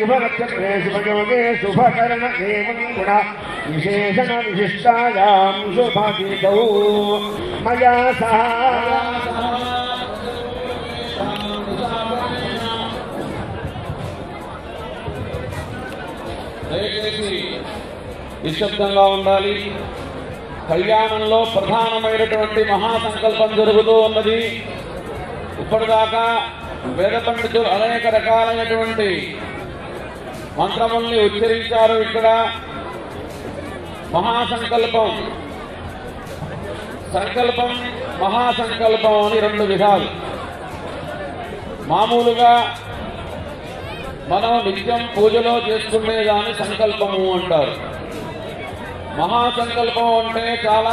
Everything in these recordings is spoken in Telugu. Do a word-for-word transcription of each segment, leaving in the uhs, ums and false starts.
शुभनक्षत्रे शुभयोगे शुभकरण एवं गुण विशेषण विशिष्टायां शुभतिथौ मया सह నిశ్శబ్దంగా ఉండాలి. కళ్యాణంలో ప్రధానమైనటువంటి మహాసంకల్పం జరుగుతూ ఉన్నది. ఇప్పటిదాకా వేద పండితులు అనేక రకాలైనటువంటి మంత్రముల్ని ఉచ్చరించారు. ఇక్కడ మహాసంకల్పం, సంకల్పం, మహాసంకల్పం అని రెండు విధాలు. మామూలుగా మనం నిత్యం పూజలో చేసుకునే దాన్ని సంకల్పము అంటారు. మహాసంకల్పం అంటే చాలా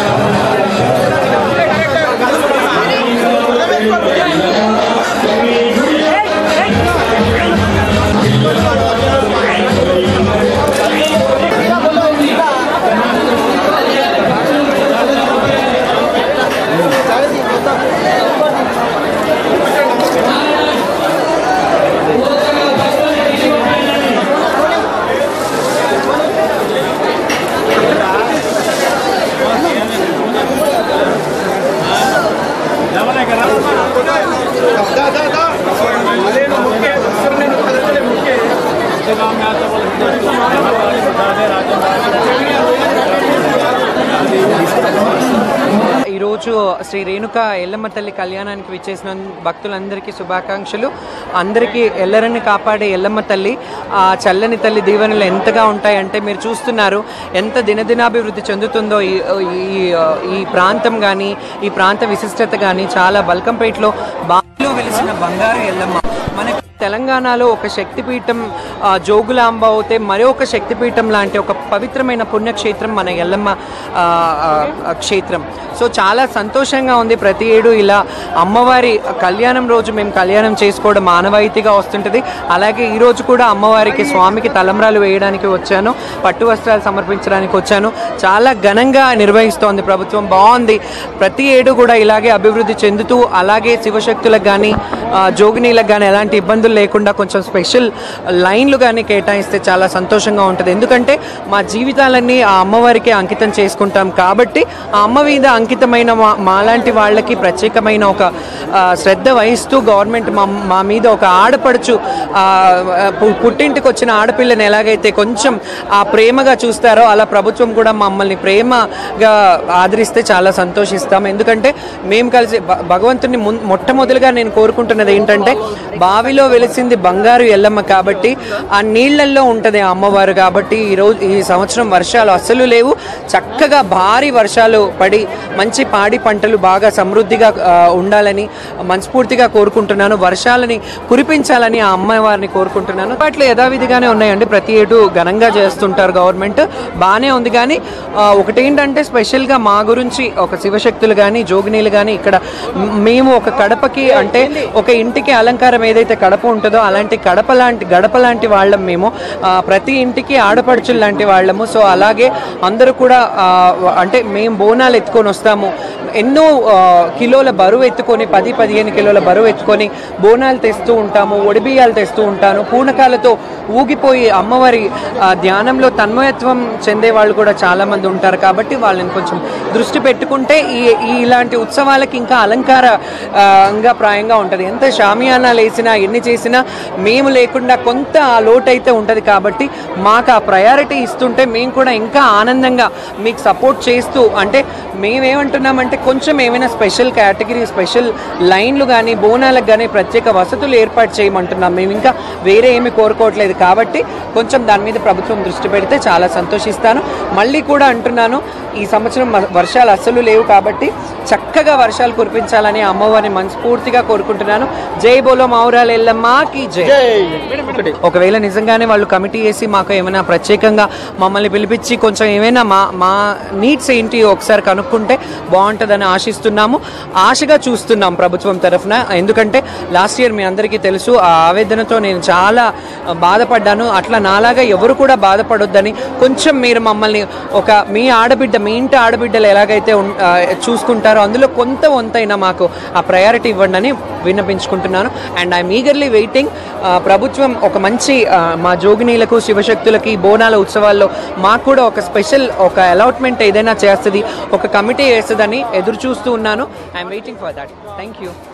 ఈరోజు శ్రీ రేణుక ఎల్లమ్మ తల్లి కళ్యాణానికి విచ్చేసిన భక్తులందరికీ శుభాకాంక్షలు. అందరికీ ఎల్లరని కాపాడే ఎల్లమ్మ తల్లి ఆ చల్లని తల్లి దీవెనలు ఎంతగా ఉంటాయంటే మీరు చూస్తున్నారు ఎంత దినదినాభివృద్ధి చెందుతుందో ఈ ఈ ప్రాంతం కానీ ఈ ప్రాంత విశిష్టత కానీ. చాలా బల్కంపేటలో బావిలో వెలిసిన బంగారు ఎల్లమ్మ. మనకి తెలంగాణలో ఒక శక్తిపీఠం జోగులాంబ అవుతే మరొక శక్తిపీఠం లాంటి ఒక పవిత్రమైన పుణ్యక్షేత్రం మన ఎల్లమ్మ క్షేత్రం. సో చాలా సంతోషంగా ఉంది. ప్రతి ఏడు ఇలా అమ్మవారి కళ్యాణం రోజు మేము కళ్యాణం చేసుకోవడం ఆనవాయితీగా వస్తుంటుంది. అలాగే ఈరోజు కూడా అమ్మవారికి స్వామికి తలంబ్రాలు వేయడానికి వచ్చాను, పట్టు వస్త్రాలు సమర్పించడానికి వచ్చాను. చాలా ఘనంగా నిర్వహిస్తోంది ప్రభుత్వం, బాగుంది. ప్రతి ఏడు కూడా ఇలాగే అభివృద్ధి చెందుతూ అలాగే శివశక్తులకు కానీ జోగినీలకు కానీ ఎలాంటి ఇబ్బందులు లేకుండా కొంచెం స్పెషల్ లైన్లు కానీ కేటాయిస్తే చాలా సంతోషంగా ఉంటుంది. ఎందుకంటే మా జీవితాలన్నీ ఆ అమ్మవారికి అంకితం చేసుకుంటాం కాబట్టి ఆ అమ్మ మీద అంకితమైన మా మాలాంటి వాళ్ళకి ప్రత్యేకమైన ఒక శ్రద్ధ వహిస్తూ గవర్నమెంట్ మా మా మీద ఒక ఆడపడుచు పుట్టింటికి వచ్చిన ఆడపిల్లని ఎలాగైతే కొంచెం ఆ ప్రేమగా చూస్తారో అలా ప్రభుత్వం కూడా మమ్మల్ని ప్రేమగా ఆదరిస్తే చాలా సంతోషిస్తాం. ఎందుకంటే మేము కలిసి భగవంతుని మొట్టమొదలుగా నేను కోరుకుంటున్నది ఏంటంటే బావిలో వెలిసింది బంగారు ఎల్లమ్మ కాబట్టి ఆ నీళ్లల్లో ఉంటుంది ఆ అమ్మవారు. కాబట్టి ఈరోజు ఈ సంవత్సరం వర్షాలు అస్సలు లేవు, చక్కగా భారీ వర్షాలు పడి మంచి పాడి పంటలు బాగా సమృద్ధిగా ఉండాలని మనస్ఫూర్తిగా కోరుకుంటున్నాను. వర్షాలని కురిపించాలని ఆ అమ్మవారిని కోరుకుంటున్నాను. వాటిలో యథావిధిగానే ఉన్నాయండి, ప్రతి ఏడు ఘనంగా చేస్తుంటారు గవర్నమెంట్, బాగానే ఉంది. కానీ ఒకటేంటంటే స్పెషల్గా మా గురించి ఒక శివశక్తులు కానీ జోగినీలు కానీ ఇక్కడ మేము ఒక కడపకి అంటే ఒక ఇంటికి అలంకారం ఏదైతే కడప ఉంటుందో అలాంటి కడప లాంటి గడప లాంటి వాళ్ళం మేము, ప్రతి ఇంటికి ఆడపడుచులు లాంటి వాళ్ళము. సో అలాగే అందరూ కూడా అంటే మేము బోనాలు ఎత్తుకొని వస్తాము, ఎన్నో కిలోల బరువు ఎత్తుకొని పది పదిహేను కిలోల బరువు ఎత్తుకొని బోనాలు తెస్తూ ఉంటాము, ఒడిబియ్యాలు తెస్తూ ఉంటాను. పూనకాలతో ఊగిపోయి అమ్మవారి ధ్యానంలో తన్మయత్వం చెందే వాళ్ళు కూడా చాలామంది ఉంటారు. కాబట్టి వాళ్ళని కొంచెం దృష్టి పెట్టుకుంటే ఈ ఇలాంటి ఉత్సవాలకి ఇంకా అలంకారంగా ప్రాయంగా ఉంటుంది. ఎంత షామియానాలు వేసినా ఎన్ని చేసినా మేము లేకుండా కొంత లోటు అయితే ఉంటుంది. కాబట్టి మాకు ఆ ప్రయారిటీ ఇస్తుంటే మేము కూడా ఇంకా ఆనందంగా మీకు సపోర్ట్ చేస్తూ అంటే మేమేమంటున్నామంటే కొంచెం ఏమైనా స్పెషల్ కేటగిరీ స్పెషల్ లైన్లు కానీ బోనాలకు కానీ ప్రత్యేక వసతులు ఏర్పాటు చేయమంటున్నాం. మేము ఇంకా వేరే ఏమి కోరుకోవట్లేదు. కాబట్టి కొంచెం దాని మీద ప్రభుత్వం దృష్టి పెడితే చాలా సంతోషిస్తాను. మళ్ళీ కూడా అంటున్నాను, ఈ సంవత్సరం వర్షాలు అస్సలు లేవు కాబట్టి చక్కగా వర్షాలు కురిపించాలని అమ్మవారిని మనస్ఫూర్తిగా కోరుకుంటున్నాను. జై బోలో మౌరాల ఎల్లమ్మకి జై. ఒకవేళ నిజంగానే వాళ్ళు కమిటీ వేసి మాకు ఏమైనా ప్రత్యేకంగా మమ్మల్ని పిలిపించి కొంచెం ఏమైనా మా మా నీడ్స్ ఏంటి ఒకసారి కనుక్కుంటే బాగుంటుంది. జరుగుతుందని ఆశిస్తున్నాము, ఆశగా చూస్తున్నాం ప్రభుత్వం తరఫున. ఎందుకంటే లాస్ట్ ఇయర్ మీ అందరికీ తెలుసు, ఆ ఆవేదనతో నేను చాలా బాధపడ్డాను. అట్లా నాలాగా ఎవరు కూడా బాధపడొద్దని కొంచెం మీరు మమ్మల్ని ఒక మీ ఆడబిడ్డ, మీ ఇంటి ఆడబిడ్డలు ఎలాగైతే చూసుకుంటారో అందులో కొంత వంతైనా మాకు ఆ ప్రయారిటీ ఇవ్వండి అని విన్నపించుకుంటున్నాను. And I'm eagerly waiting. ప్రభుత్వం ఒక మంచి మా జోగినీలకు, శివశక్తులకి బోనాల ఉత్సవాల్లో మాకు కూడా ఒక స్పెషల్ ఒక అలాట్మెంట్ ఏదైనా చేస్తుంది, ఒక కమిటీ వేస్తుందని ఎదురు చూస్తూ ఉన్నాను. I'm waiting for that. Thank you.